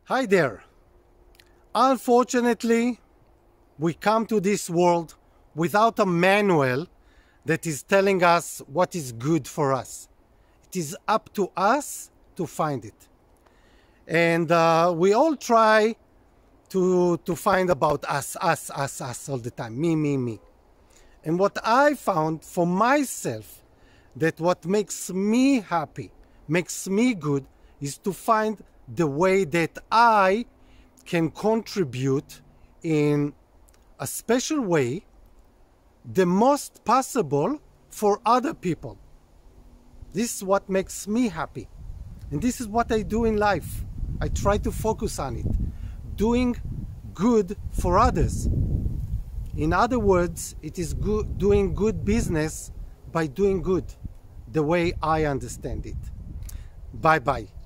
Hi there. Unfortunately, we come to this world without a manual that is telling us what is good for us. It is up to us to find it. And we all try to find about us all the time. Me. And what I found for myself, that what makes me happy, makes me good, is to find the way that I can contribute in a special way, the most possible for other people. This is what makes me happy. And this is what I do in life. I try to focus on it. Doing good for others. In other words, it is doing good business by doing good, the way I understand it. Bye-bye.